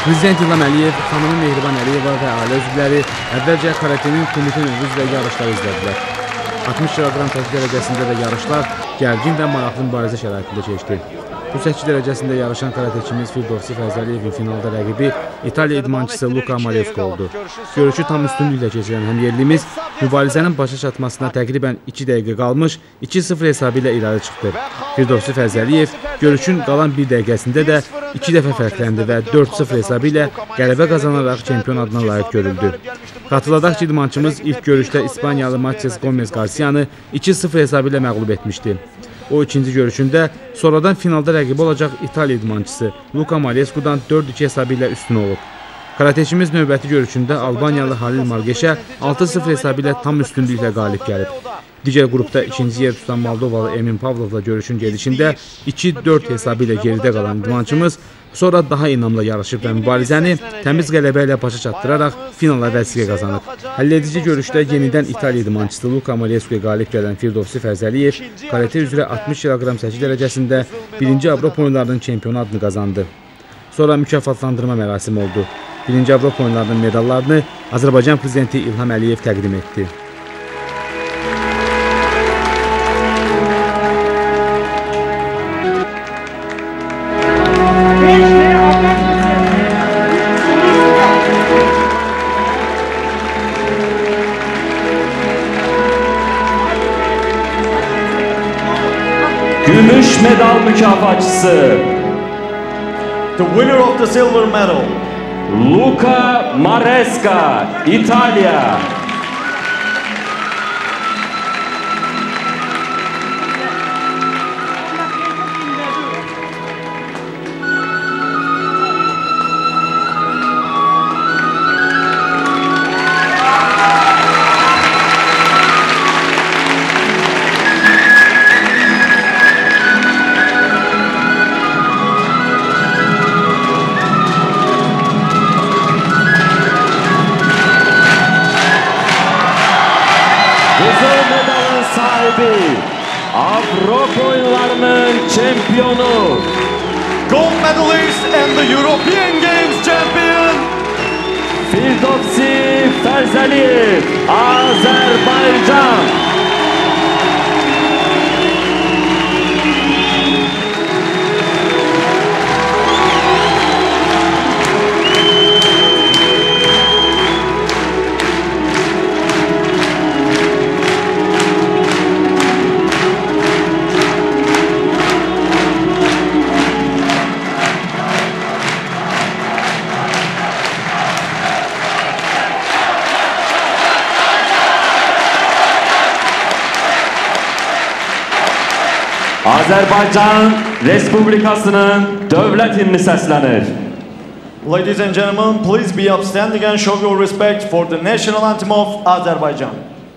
Prezident İlham Əliyev, xanımı Mehriban Əliyeva və ailə üzvləri əvvəlcə karatenin komitə üzvü və yarışları izlədilər. 60 kg çəki dərəcəsində də yarışlar gərgin və maraqlı mübarizə şəraitində keçdi. Bu çəki dərəcəsində yarışan karateçimiz Firdovsi Fərzəliyevin finalda rəqibi İtaliya idmançısı Luca Malesco oldu. Görüşü tam üstünlüklə keçirən həmyerlimiz mübarizənin başa çatmasına təqribən 2 dəqiqə qalmış 2-0 hesabı ilə irəli çıxdı. Firdovsi Fərzəliyev görüşün qalan 1 dəqiqəsində də 2 dəfə fərqləndi və 4-0 hesabı ilə qələbə qazanaraq çempion adına layiq görüldü. Xatırladaq ki, idmançımız ilk görüşdə İspaniyalı Matias Gomez Garcia'nı 2-0 hesabı ilə məğlub etmişdi. O ikinci görüşündə sonradan finalda rəqibi olacaq İtaliya idmançısı Luca Malescu'dan 4-2 hesabı ilə üstün olub. Karateçimiz növbəti görüşündə Albaniyalı Halil Margeşə 6-0 hesabı ilə tam üstünlüklə qalib gəlib. Digər qrupda ikinci yer tutan Moldovalı Emin Pavlovla görüşün gedişində 2-4 hesabı ilə geridə qalan idmançımız sonra daha inamla yarışıb və mübarizəni təmiz qələbə ilə başa çatdıraraq finala vəsiqə qazanıb. Həlledici görüşdə yenidən İtaliya idmançısı Luca Malescu'ya qalib gələn Firdovsi Fərzəliyev karate üzrə 60 kg çəki dərəcəsində 1-ci Avropa oyunlarının çempionu adını qazandı. Sonra mükafatlandırma mərasimi oldu. 1-ci Avropa oyunlarının medallarını Azərbaycan prezidenti İlham Əliyev təqdim etdi. Gümüş medal mükafatçısı the winner of the silver medal, Luca Maresca, İtalya. Kızıl medalın sahibi, Avrupa oyunlarının çempionu, gold medalist and the European Games champion, Firdovsi Fərzəliyev, Azərbaycan. Azərbaycan Respublikasının dövlət himni səslənir. Ladies and gentlemen, please be upstanding and show your respect for the national anthem of Azerbaijan.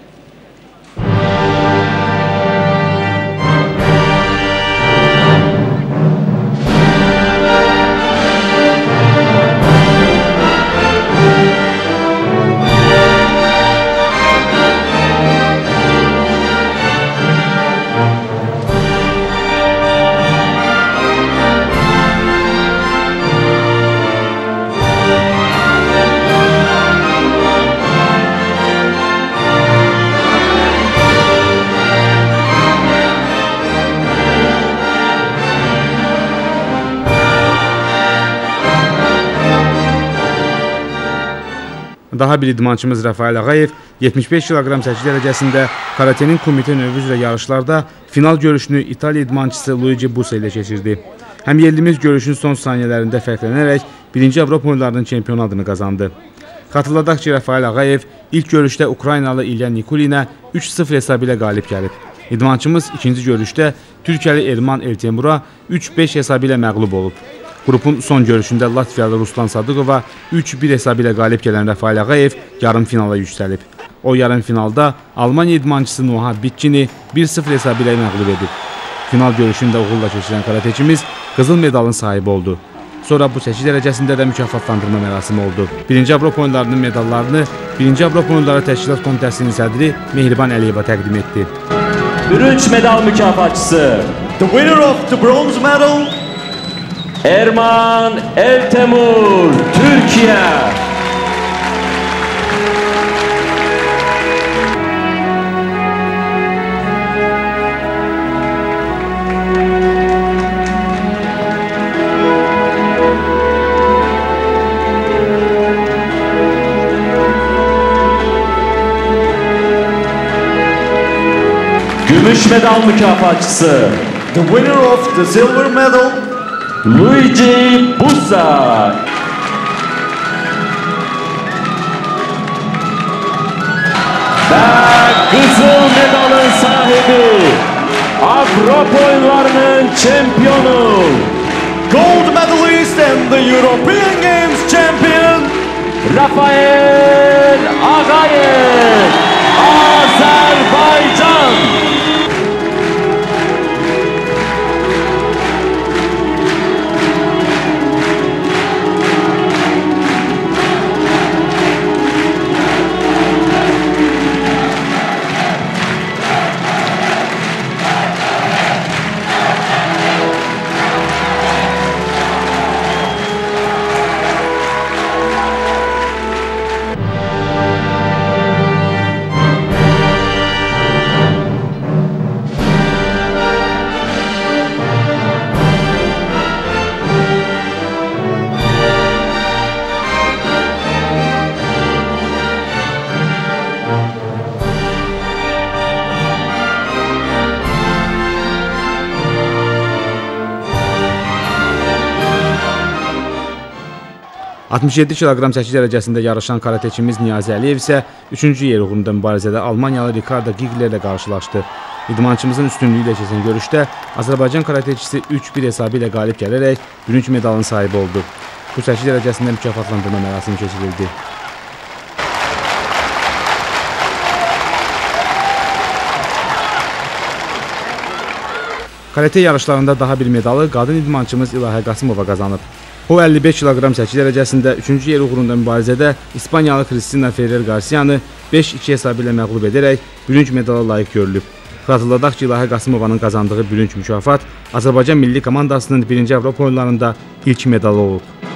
Daha bir idmançımız Rafael Ağayev 75 kg çəki dərəcəsində karatenin komitə növü üzrə yarışlarda final görüşünü İtaliya idmançısı Luigi Busa ilə keçirdi. Həmyerlimiz görüşün son saniyələrində fərqlənərək 1-ci Avropa oyunlarının çempionu adını qazandı. Xatırladaq ki, Rafael Ağayev ilk görüşdə Ukraynalı İlya Nikulinə 3-0 hesabı ilə qalib gəlib. İdmançımız ikinci görüşdə Türkiyəli Erman Eltemura 3-5 hesabı ilə məğlub olub. Qrupun son görüşündə Latviyalı Ruslan Sadıqova 3-1 hesabı ilə qalib gələn Rafael Ağayev yarım finala yüksəlib. O yarım finalda Almaniya idmançısı Noha Bitkini 1-0 hesabı ilə məğlub edib. Final görüşündə uğurla keçirən karateçimiz qızıl medalın sahibi oldu. Sonra bu çəki dərəcəsində də mükafatlandırma mərasimi oldu. 1-ci Avropa oyunlarının medallarını 1-ci Avropa oyunları təşkilat komitəsinin sədri Mehriban Əliyeva təqdim etdi. Bürünç medal mükafatçısı, the winner of the bronze medal, Erman Eltemur, Türkiye. Gümüş medal mükafatçısı The winner of the silver medal, Luigi Bussa. Ve kızıl medalın sahibi, Avrupa oyunlarının şampiyonu, gold medalist and the European Games champion, Rafael Agayev, Azerbaycan. ...67 kiloqram çəki dərəcəsində yarışan karateçimiz Niyazi Əliyev isə 3-cü yer uğrunda mübarizədə Almaniyalı Ricardo Gigler ilə qarşılaşdı. İdmançımızın üstünlüyü ilə keçən görüşdə Azərbaycan karateçisi 3-1 hesabı ilə qalib gələrək bürünc medalın sahibi oldu. Bu çəki dərəcəsində mükafatlandırma mərasimi keçirildi. Karate yarışlarında daha bir medalı qadın idmançımız İlahə Qasımova qazanıb. O 55 kiloqram çəki dərəcəsində 3-cü yer uğrunda mübarizədə İspaniyalı Cristina Ferrer Garcia'nı 5-2 hesabı ilə məğlub edərək bürünc medala layiq görülüb. Xatırladaq ki, İlahə Qasımovanın qazandığı bürünc mükafat Azərbaycan milli komandasının 1-ci Avropa oyunlarında ilk medalı olub.